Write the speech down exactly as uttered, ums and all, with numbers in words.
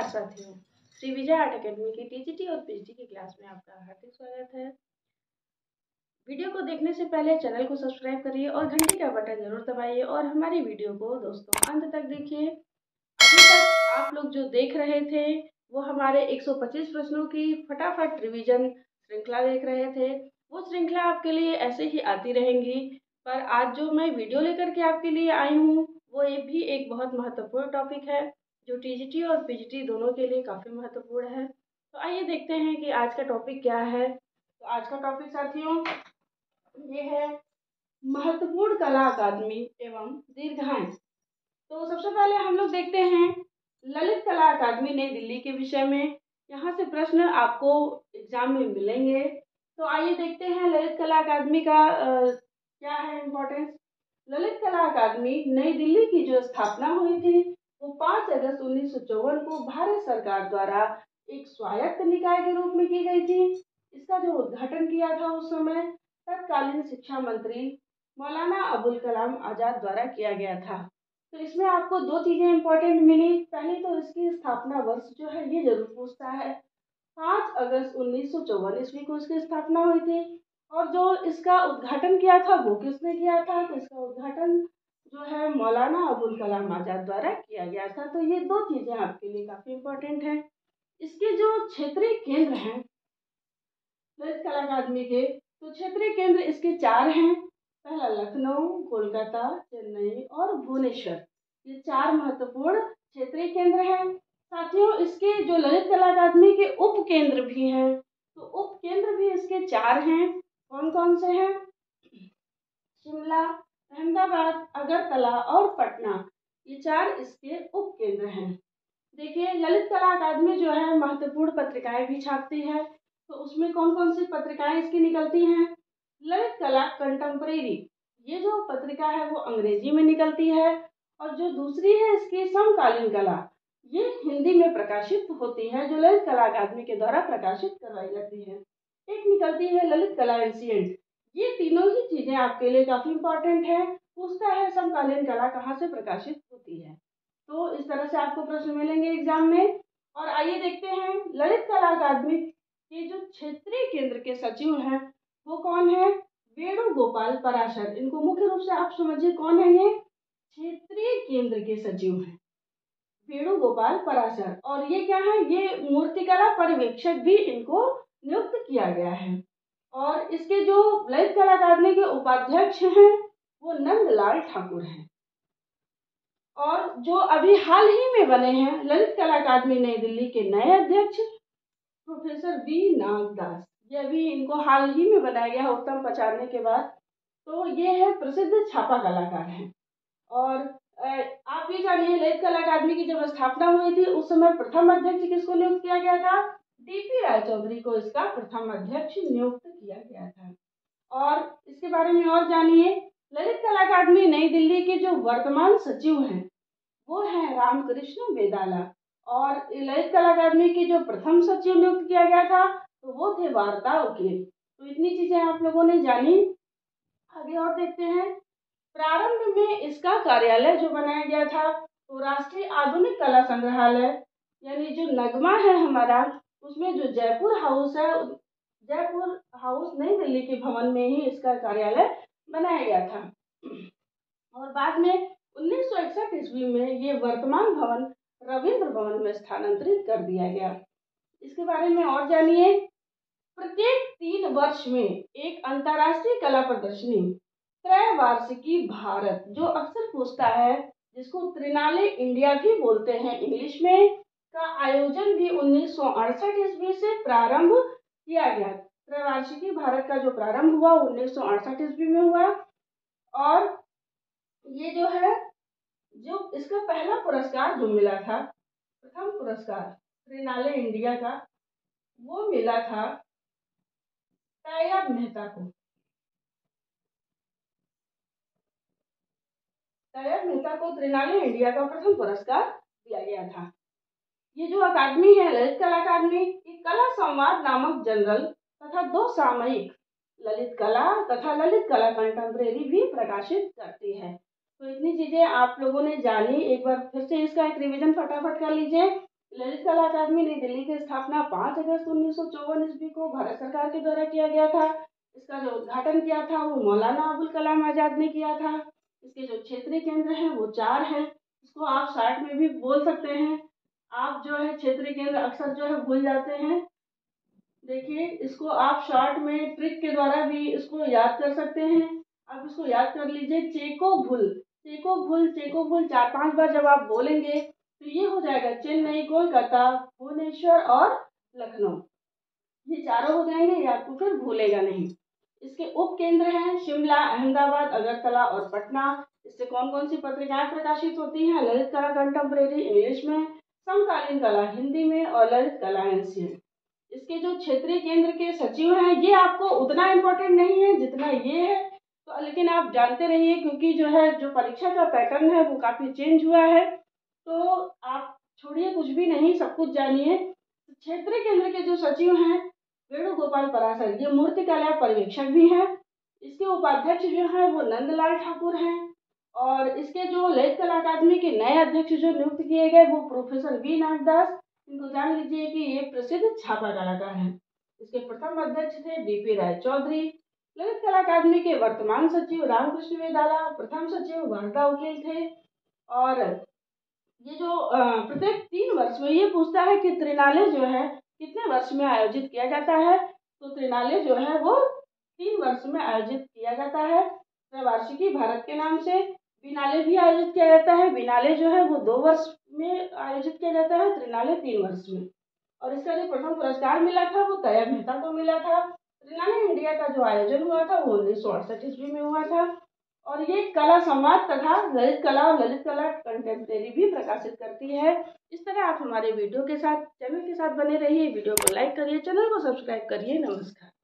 नमस्कार साथियों, Shri Vijay art academy की टीजीटी और पीजीटी की क्लास में आपका हार्दिक स्वागत है। वीडियो को देखने से पहले चैनल को सब्सक्राइब करिए और घंटी का बटन जरूर दबाइए और हमारी वीडियो को दोस्तों अंत तक देखिए। अभी तक आप लोग जो देख रहे थे वो हमारे एक सौ पच्चीस प्रश्नों की फटाफट रिवीजन श्रृंखला देख रहे थे। वो श्रृंखला आपके लिए ऐसे ही आती रहेंगी, पर आज जो मैं वीडियो लेकर के आपके लिए आई हूँ वो ये भी एक बहुत महत्वपूर्ण टॉपिक है जो टीजीटी और पीजीटी दोनों के लिए काफ़ी महत्वपूर्ण है। तो आइए देखते हैं कि आज का टॉपिक क्या है। तो आज का टॉपिक साथियों ये है महत्वपूर्ण कला अकादमी एवं दीर्घाएं। तो सबसे पहले हम लोग देखते हैं ललित कला अकादमी नई दिल्ली के विषय में। यहाँ से प्रश्न आपको एग्जाम में मिलेंगे। तो आइए देखते हैं ललित कला अकादमी का आ, क्या है इम्पोर्टेंस। ललित कला अकादमी नई दिल्ली की जो स्थापना हुई थी वो पाँच अगस्त उन्नीस सौ चौवन को भारत सरकार द्वारा एक स्वायत्त निकाय के रूप में की गई थी। इसका जो उद्घाटन किया था उस समय तत्कालीन शिक्षा मंत्री मौलाना अबुल कलाम आजाद द्वारा किया गया था। तो इसमें आपको दो चीजें इंपॉर्टेंट मिली। पहली तो इसकी स्थापना वर्ष जो है ये जरूर पूछता है। पाँच अगस्त उन्नीस सौ चौवन ईस्वी को इसकी स्थापना हुई थी और जो इसका उद्घाटन किया था वो किसने किया था, तो इसका उद्घाटन जो है मौलाना अबुल कलाम आजाद द्वारा किया गया था। तो ये दो चीजें आपके लिए काफी इम्पोर्टेंट हैं। इसके जो क्षेत्रीय केंद्र हैं ललित कला अकादमी के, तो क्षेत्रीय केंद्र इसके चार हैं। पहला लखनऊ, कोलकाता, चेन्नई और भुवनेश्वर, ये चार महत्वपूर्ण क्षेत्रीय केंद्र हैं। साथियों इसके जो ललित कला अकादमी के उप केंद्र भी हैं, तो उप केंद्र भी इसके चार हैं। कौन कौन से हैं? शिमला, अहमदाबाद, अगरतला और पटना, ये चार इसके उप केंद्र हैं। देखिए ललित कला अकादमी जो है महत्वपूर्ण पत्रिकाएं भी छापती है। तो उसमें कौन कौन सी पत्रिकाएं इसकी निकलती हैं? ललित कला कंटेम्परेरी, ये जो पत्रिका है वो अंग्रेजी में निकलती है, और जो दूसरी है इसकी समकालीन कला, ये हिंदी में प्रकाशित होती है, जो ललित कला अकादमी के द्वारा प्रकाशित करवाई जाती है। एक निकलती है ललित कला एंशिएंट। ये तीनों ही चीजें आपके लिए काफी इंपॉर्टेंट है। पूछता है समकालीन कला कहाँ से प्रकाशित होती है। तो इस तरह से आपको प्रश्न मिलेंगे एग्जाम में। और आइए देखते हैं ललित कला अकादमी के जो क्षेत्रीय केंद्र के सचिव हैं वो कौन है? वेणुगोपाल पराशर। इनको मुख्य रूप से आप समझिए कौन है, ये क्षेत्रीय केंद्र के सचिव हैं वेणुगोपाल पराशर। और ये क्या है? ये मूर्तिकला पर्यवेक्षक भी इनको नियुक्त किया गया है। और इसके जो ललित कला अकादमी के उपाध्यक्ष हैं वो नंदलाल ठाकुर हैं। और जो अभी हाल ही में बने हैं ललित कला अकादमी नई दिल्ली के नए अध्यक्ष प्रोफेसर वी नागदास, ये अभी इनको हाल ही में बनाया गया है उत्तम पचारने के बाद। तो ये है प्रसिद्ध छापा कलाकार हैं। और आप ये जानिए ललित कला अकादमी की जब स्थापना हुई थी उस समय प्रथम अध्यक्ष किसको नियुक्त किया गया था? डीपी राय चौधरी को इसका प्रथम अध्यक्ष नियुक्त किया गया था। और इसके बारे में और जानिए, ललित कला अकादमी नई दिल्ली के जो वर्तमान सचिव हैं वो हैं रामकृष्ण वेदाला। और ललित कला अकादमी की जो प्रथम सचिव नियुक्त किया गया था तो वो थे वार्ता उकेल। तो इतनी चीजें आप लोगों ने जानी। आगे और देखते हैं। प्रारंभ में इसका कार्यालय जो बनाया गया था तो राष्ट्रीय आधुनिक कला संग्रहालय यानी जो नगमा है हमारा, उसमें जो जयपुर हाउस है, जयपुर हाउस नई दिल्ली के भवन में ही इसका कार्यालय बनाया गया था। और बाद में उन्नीस सौ इकसठ ईस्वी में ये वर्तमान भवन रविंद्र भवन में स्थानांतरित कर दिया गया। इसके बारे में और जानिए। प्रत्येक तीन वर्ष में एक अंतर्राष्ट्रीय कला प्रदर्शनी त्रैवार्षिकी भारत, जो अक्सर पूछता है, जिसको त्रिनाले इंडिया भी बोलते हैं इंग्लिश में, का आयोजन भी उन्नीस सौ अड़सठ ईस्वी से प्रारंभ किया गया। त्रैवार्षिकी भारत का जो प्रारंभ हुआ उन्नीस सौ अड़सठ ईस्वी में हुआ। और ये जो है जो इसका पहला पुरस्कार जो मिला था, प्रथम पुरस्कार त्रिनाले इंडिया का, वो मिला था तैयब मेहता को। तैयब मेहता को त्रिनाले इंडिया का प्रथम पुरस्कार दिया गया था। ये जो अकादमी है ललित कला अकादमी, ये कला संवाद नामक जर्नल तथा दो सामयिक ललित कला तथा ललित कला कंटेम्परेरी भी प्रकाशित करती है। तो इतनी चीजें आप लोगों ने जानी। एक बार फिर से इसका एक रिवीजन फटाफट कर लीजिए। ललित कला अकादमी नई दिल्ली की स्थापना पाँच अगस्त उन्नीस सौ चौवन ईस्वी को भारत सरकार के द्वारा किया गया था। इसका जो उद्घाटन किया था वो मौलाना अबुल कलाम आजाद ने किया था। इसके जो क्षेत्रीय केंद्र हैं वो चार हैं। इसको आप शॉर्ट में भी बोल सकते हैं। आप जो है क्षेत्रीय केंद्र अक्सर जो है भूल जाते हैं। देखिए, इसको आप शॉर्ट में ट्रिक के द्वारा भी इसको याद कर सकते हैं। आप इसको याद कर लीजिए, चेको भुल, चेको भुल, चेको भुल चार पांच बार जब आप बोलेंगे तो ये हो जाएगा चेन्नई, कोलकाता, भुवनेश्वर और लखनऊ। ये चारों हो जाएंगे, ये आपको फिर भूलेगा नहीं। इसके उप केंद्र हैं शिमला, अहमदाबाद, अगरतला और पटना। इससे कौन कौन सी पत्रिकाएं प्रकाशित होती हैं? ललित कला कंटेम्प्रेरी इंग्लिश में, समकालीन कला हिंदी में और ललित कला एंशियंट। इसके जो क्षेत्रीय केंद्र के सचिव हैं ये आपको उतना इम्पोर्टेंट नहीं है जितना ये है, तो लेकिन आप जानते रहिए क्योंकि जो है जो परीक्षा का पैटर्न है वो काफ़ी चेंज हुआ है, तो आप छोड़िए कुछ भी नहीं, सब कुछ जानिए। क्षेत्रीय केंद्र के जो सचिव हैं वेणुगोपाल पराशर, ये मूर्ति कला पर्यवेक्षक भी हैं। इसके उपाध्यक्ष जो हैं वो नंदलाल ठाकुर हैं। और इसके जो ललित कला अकादमी के नए अध्यक्ष जो नियुक्त किए गए वो प्रोफेसर वी नागदास, इनको जान लीजिए कि ये प्रसिद्ध छापा कलाकार हैं। इसके प्रथम अध्यक्ष थे डीपी राय चौधरी। ललित कला अकादमी के वर्तमान सचिव रामकृष्ण वेदाला, प्रथम सचिव वारदा वकील थे। और ये जो प्रत्येक तीन वर्ष में ये पूछता है कि त्रिनाले जो है कितने वर्ष में आयोजित किया जाता है, तो त्रिनाले जो है वो तीन वर्ष में आयोजित किया जाता है। त्रैवार्षिकी भारत के नाम से बिनाले भी आयोजित किया जाता है। बिनाले जो है वो दो वर्ष में आयोजित किया जाता है, त्रिनाले तीन वर्ष में। और इसका जो प्रथम पुरस्कार मिला था वो तैयब मेहता को मिला था। त्रिनाले इंडिया का जो आयोजन हुआ था वो उन्नीस सौ अड़सठ ईस्वी में हुआ था। और ये कला संवाद तथा ललित कला और ललित कला कंटेम्प्रेरी भी प्रकाशित करती है। इस तरह आप हमारे वीडियो के साथ चैनल के साथ बने रहिए। वीडियो को लाइक करिए, चैनल को सब्सक्राइब करिए। नमस्कार।